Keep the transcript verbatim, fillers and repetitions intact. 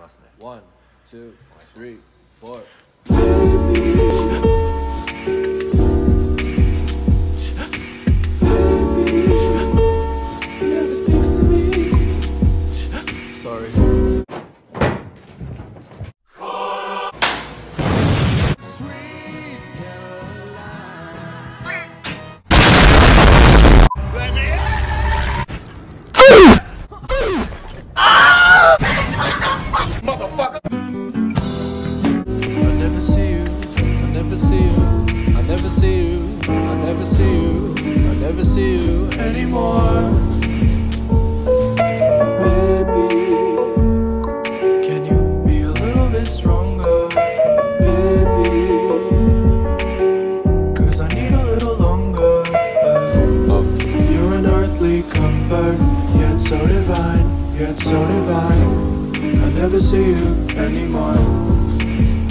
One, two, three, four. Never speaks to me. Sorry. Motherfucker! I never see you, I never see you, I never see you, I never see you, I never see you anymore. Baby, can you be a little bit stronger? Baby, cause I need a little longer. Oh, you're an earthly comfort, yet so divine, yet so divine. I never see you anymore.